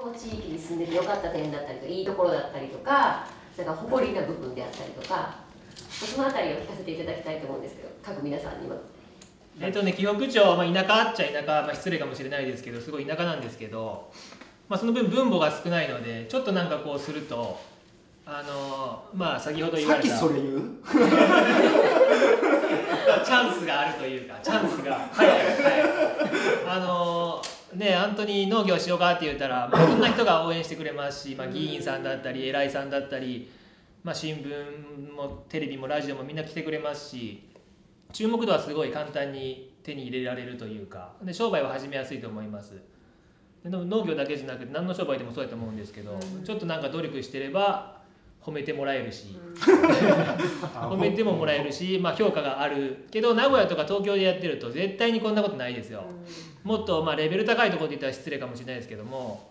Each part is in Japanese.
の地域に住んでて良かった点だったりとか、いいところだったりとか、なんか誇りな部分であったりとか、そのあたりを聞かせていただきたいと思うんですけど、各皆さんには。 紀北町、田舎っちゃ田舎、失礼かもしれないですけど、すごい田舎なんですけど、その分分母が少ないので、ちょっとなんかこうすると、先ほど言われたさっきそれ言うチャンスがあるというか、チャンスが本当に農業しようかって言ったら、いろんな人が応援してくれますし、議員さんだったり偉いさんだったり、新聞もテレビもラジオもみんな来てくれますし、注目度はすごい簡単に手に入れられるというか、で商売は始めやすいと思います。で農業だけじゃなくて何の商売でもそうやと思うんですけど、ちょっとなんか努力してれば褒めてもらえるし、褒めてももらえるし、評価があるけど、名古屋とか東京でやってると絶対にこんなことないですよ。もっとレベル高いところで言ったら失礼かもしれないですけども、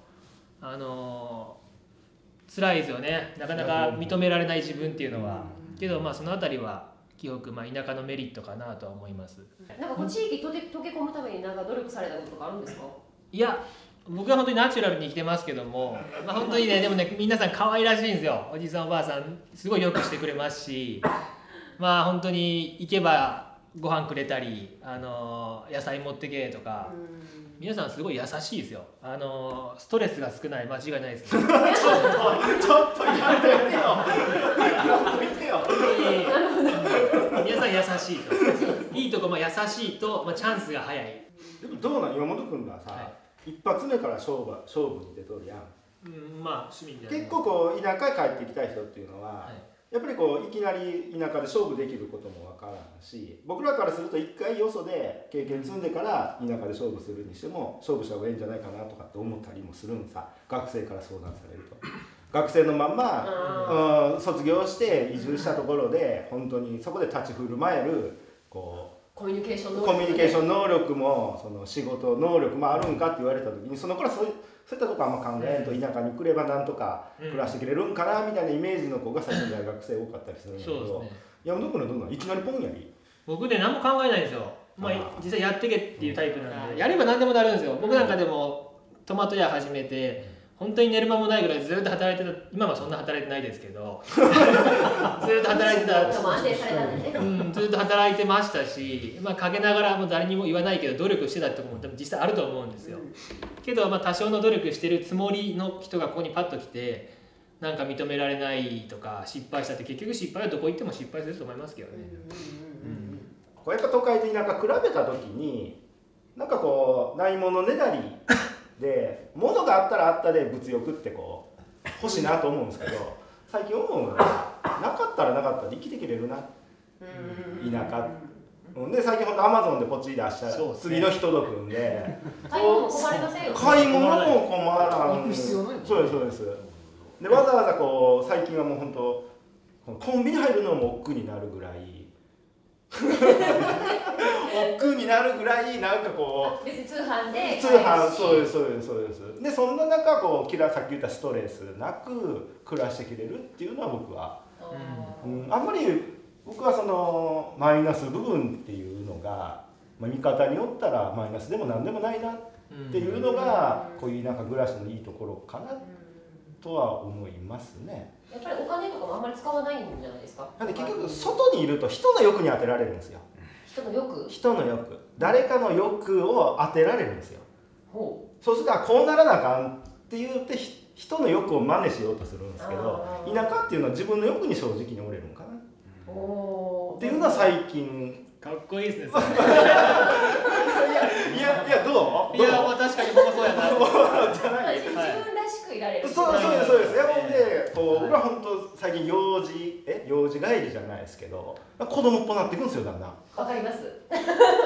辛いですよね、なかなか認められない自分っていうのは。けどそのあたりは紀北、田舎のメリットかなとは思います。 なんかこう地域溶け込むためになんか努力されたこととかあるんですか？ いや、僕は本当にナチュラルに生きてますけども、本当にね、でもね、皆さん可愛らしいんですよ。おじいさんおばあさんすごいよくしてくれますし、本当に行けばご飯くれたり、野菜持ってけとか、皆さんすごい優しいですよ。ストレスが少ない、間違いないですね。ちょっと言わんといてよ。言わんといてよ。 皆さん優しいと。いいとこも優しいと、チャンスが早い。 でもどうなん岩本君がさ、一発目から勝負に出とるやん。 趣味で結構こう田舎へ帰ってきた人っていうのは、やっぱりこういきなり田舎で勝負できることもわからんし、僕らからすると一回よそで経験積んでから田舎で勝負するにしても勝負した方がいいんじゃないかなとかって思ったりもするんさ。学生から相談されると。学生のまんま、卒業して移住したところで本当にそこで立ち振る舞えるこうコミュニケーション能力僕ね、何も考えないんですよ。実際やってけっていうタイプなんで、やれば何でもなるんですよ。僕なんかでもトマト屋始めて、本当に寝る間もないぐらいずっと働いてた。今はそんな働いてないですけどずっと働いてた。ずっと働いてましたし、陰ながらも誰にも言わないけど努力してたってところも多分実際あると思うんですよ。けど多少の努力してるつもりの人がここにパッと来て、なんか認められないとか失敗したって、結局失敗はどこ行っても失敗すると思いますけどね。 こうやっぱ都会と田舎比べた時に、なんかこうないものねだりで、物があったらあったで物欲ってこう欲しいなと思うんですけど、最近思うのはなかったらなかったで生きてきれるな、田舎で。最近ほんとアマゾンでポチリ出したら次の日届くんで、 買い物も困りませんよ。 買い物も困らん。そうです。でわざわざこう最近はもうほんとコンビニ入るのも億劫になるぐらい億劫になるぐらい、なんかこう別に通販でそうですで、そんな中こうさっき言ったストレスなく暮らしてきれるっていうのは僕は、あんまり僕はそのマイナス部分っていうのが、見方によったらマイナスでも何でもないなっていうのが、こういうなんか暮らしのいいところかなとは思いますね。 やっぱりお金とかもあんまり使わないんじゃないですか。 なんで結局外にいると人の欲に当てられるんですよ。人の欲、誰かの欲を当てられるんですよ。そうするとこうならなあかんって言って人の欲を真似しようとするんですけど、田舎っていうのは自分の欲に正直に折れるんかなっていうのは最近。 かっこいいですね。 いやどう？ いや確かに僕はそうやな。 自分らしくいられる。 そうです。いやほんで僕は本当最近幼児帰りじゃないですけど、子供っぽなっていくんですよ、だんだん。 わかります。 だ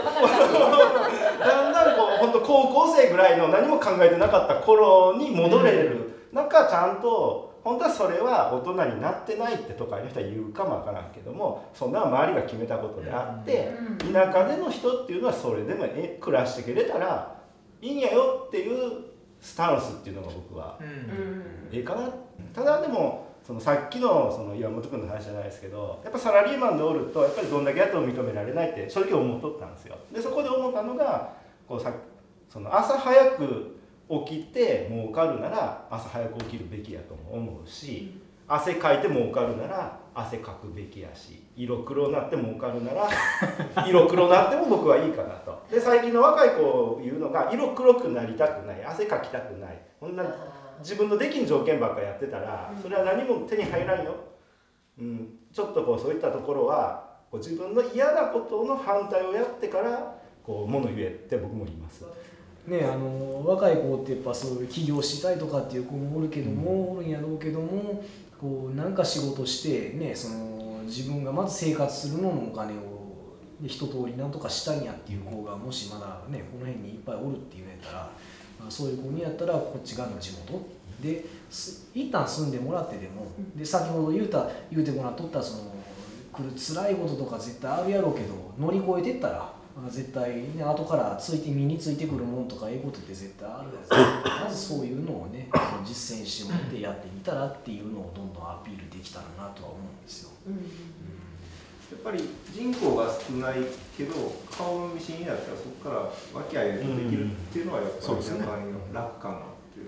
んだんこう本当高校生ぐらいの何も考えてなかった頃に戻れる。なんかちゃんと。本当はそれは大人になってないって都会の人は言うかもわからんけども、そんな周りが決めたことであって、田舎での人っていうのはそれでも暮らしてくれたらいいんやよっていうスタンスっていうのが僕はええかな。ただでもそのさっきのその岩本君の話じゃないですけど、やっぱサラリーマンでおるとやっぱりどんだけやっても認められないって正直思っとったんですよ。でそこで思ったのがその朝早く起きて儲かるなら朝早く起きるべきやとも思うし、汗かいて儲かるなら汗かくべきやし、色黒なって儲かるなら色黒なっても僕はいいかなと。で最近の若い子言うのが色黒くなりたくない、汗かきたくない、こんな自分のできん条件ばっかやってたらそれは何も手に入らんよ、ちょっとこうそういったところはこう自分の嫌なことの反対をやってからこう物言えって僕も言います。 ね、若い子ってやっぱそういう起業したいとかっていう子もおるけども、おるんやろうけども、こうなんか仕事してね、その自分がまず生活するののお金を一通りなんとかしたいんやっていう子がもしまだねこの辺にいっぱいおるっていうんやったら、そういう子にやったらこっち側の地元で一旦住んでもらってでも、で先ほど言うてもらっとったその来る辛いこととか絶対あるやろうけど乗り越えてったら絶対ね後から身についてくるもんとかええことって絶対あるやつまずそういうのをね実践してもらってやってみたらっていうのをどんどんアピールできたらなとは思うんですよ。 やっぱり人口が少ないけど顔の見知りになったらそこから和気あいあいとできるっていうのはやっぱり中に楽かなっていう、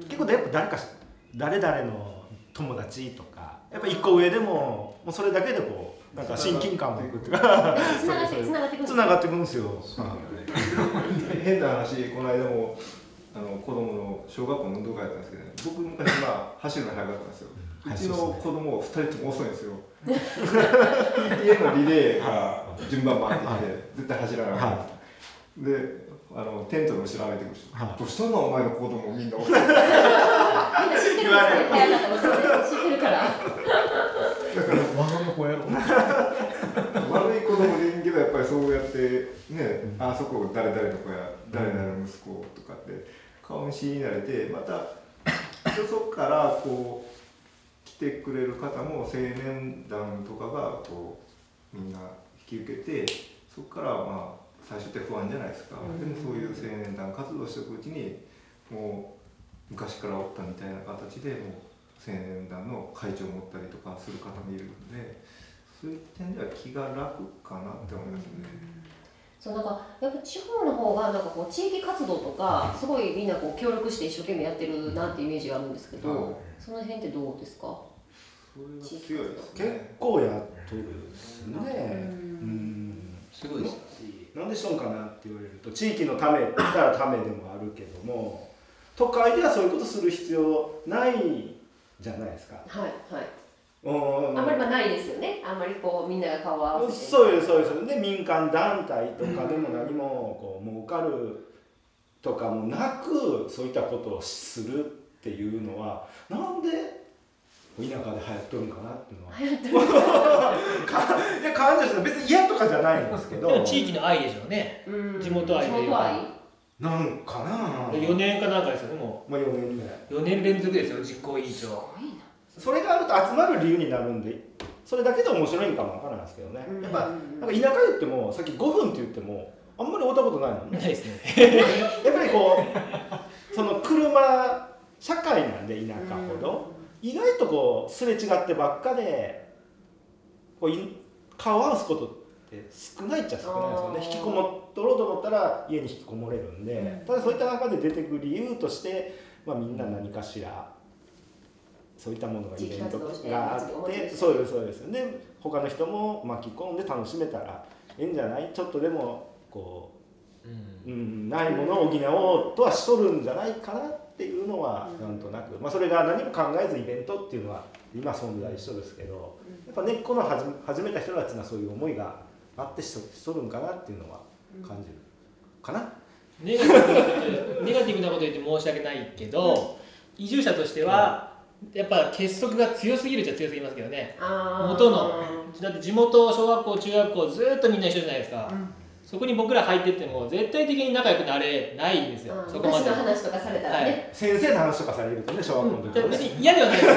結構やっぱ誰々の友達とかやっぱ一個上でもうそれだけでこうなんか親近感もいくっていうかつながっていくんですよ。 変な話、この間も子供の小学校の運動会だったんですけど、ね、僕昔走るの早かったんですよ。うちの子供2人とも遅いんですよ。PTA のリレーが順番回ってきて絶対走らない。でテントの後ろ歩いてくる人、どうしたのお前の子供みんな遅い。 みんな知ってるから知ってるから。 だから我が子やろ悪い子供でいいけどやっぱりそうやってね、あそこ誰々の子や誰々の息子とかって顔見知りになれて、またそこからこう来てくれる方も青年団とかがこうみんな引き受けて、そこから最初って不安じゃないですか。でもそういう青年団活動していくうちにもう昔からおったみたいな形でもう青年団の会長を持ったりとかする方もいるので、そういう点では気が楽かなって思いますね。 そうなんかやっぱ地方の方がなんかこう地域活動とかすごいみんなこう協力して一生懸命やってるなっていうイメージがあるんですけど、その辺ってどうですか？ それは強いですね。 結構やっとるですね。 すごいです。 なんでしょうかなって言われると、地域のためって言ったらためでもあるけども、都会ではそういうことする必要ないじゃないですか。 はいはい。あんまりないですよね。あんまりこうみんなが顔を合わせて。 そうですそうです。で民間団体とかでも何もこう儲かるとかもなくそういったことをするっていうのはなんで田舎で流行っとるんかなっていうのは。流行ってる。いや感じですね。別に嫌とかじゃないんですけど。 地域の愛でしょうね。地元愛というか。 なんかな。 4年かなんかですよねもう。 4年ぐらい。 4年連続ですよ実行委員長。 それがあると集まる理由になるんで、それだけで面白いんかもわからないですけどね。やっぱなんか田舎言ってもさっき5分って言ってもあんまり会ったことないもんね。 ないですね。 やっぱりこうその車社会なんで田舎ほど意外とこうすれ違ってばっかでこう顔を合わすことって少ないっちゃ少ないですよね。引きこもっとろうと思ったら家に引きこもれるんで、ただそういった中で出てくる理由として、みんな何かしらそういったものがイベントがあって、そうですそうです。で他の人も巻き込んで楽しめたらいいんじゃない？ちょっとでもこう、ないものを補おうとはしとるんじゃないかなっていうのはなんとなく、それが何も考えずイベントっていうのは今存在しとるですけど、やっぱ根っこの始めた人たちがそういう思いがあってしとるんかなっていうのは感じるかな。 ネガティブなこと言って申し訳ないけど、移住者としてはやっぱ結束が強すぎるっちゃ強すぎますけどね。元のだって地元小学校中学校ずっとみんな一緒じゃないですか。そこに僕ら入ってっても絶対的に仲良くなれないんですよ。そこまで。 昔の話とかされたらね。 先生の話とかされるとね、小学校の時はね。 別に嫌ではないです。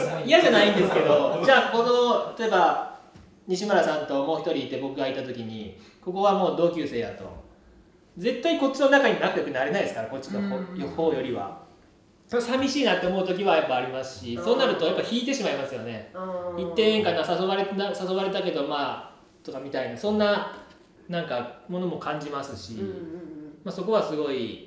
嫌じゃないんですけど、じゃあこの例えば西村さんともう一人いて僕がいた時にここはもう同級生やと。絶対こっちの中に仲良くなれないですから、こっちの方よりは。それ寂しいなって思う時はやっぱありますし、そうなるとやっぱ引いてしまいますよね。行ってええんかな、誘われたけどとかみたいな、そんななんかものも感じますし、そこはすごい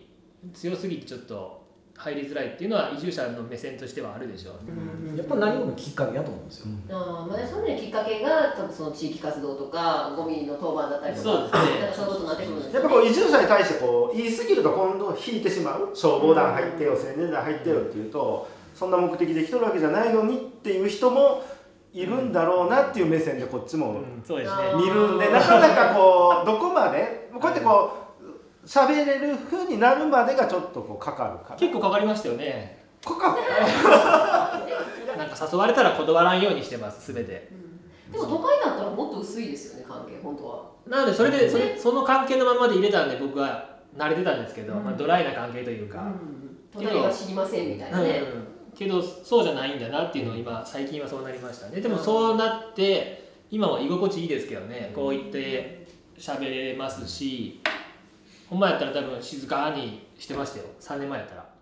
強すぎてちょっと入りづらいっていうのは移住者の目線としてはあるでしょう、 やっぱ何ものきっかけだと思うんですよ。 まあ、そのきっかけが多分その地域活動とかゴミの当番だったりとか、 そうですね、 なんかそういうことになってくるんですやっぱこう移住者に対してこう言い過ぎると今度引いてしまう。消防団入ってよ、青年団入ってよっていうと、そんな目的で来とるわけじゃないのにっていう人もいるんだろうなっていう目線でこっちもそうですね、 見るんで、なかなかこうどこまでこうやってこう喋れる風になるまでがちょっとこうかかるかな。 結構かかりましたよね。 かかるなんか誘われたら断らんようにしてます、全て。 でも都会だったらもっと薄いですよね、関係本当は。 なのでその関係のままで入れたんで僕は慣れてたんですけど、まあ、ドライな関係というか、 隣は知りませんみたいなね、 けどそうじゃないんだなっていうのを今最近はそうなりましたね。でもそうなって今は居心地いいですけどね、こう言って喋れますし、ほんまやったら多分静かにしてましたよ、3年前やったら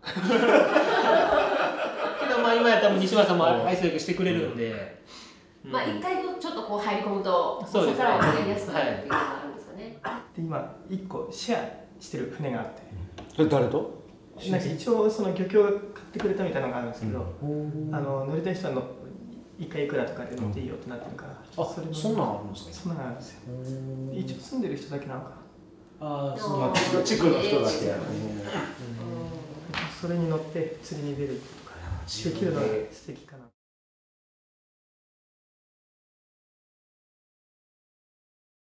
けどまあ今やったら西村さんも愛想よくしてくれるんで、 まあ一回ちょっとこう入り込むとそうですね、 そこからはやりやすくなるっていうのがあるんですかね。 で今1個シェアしてる船があって、 それ誰と？ なんか一応その漁協が買ってくれたみたいなのがあるんですけど、乗りたい人は1回いくらとかで乗っていいよってなってるから、 そんなんあるんですか？ そんなのあるんですよ。一応住んでる人だけなのかな。 ああ、そうあー地区の人だけやる。 それに乗って釣りに出るとかできるのが素敵かな。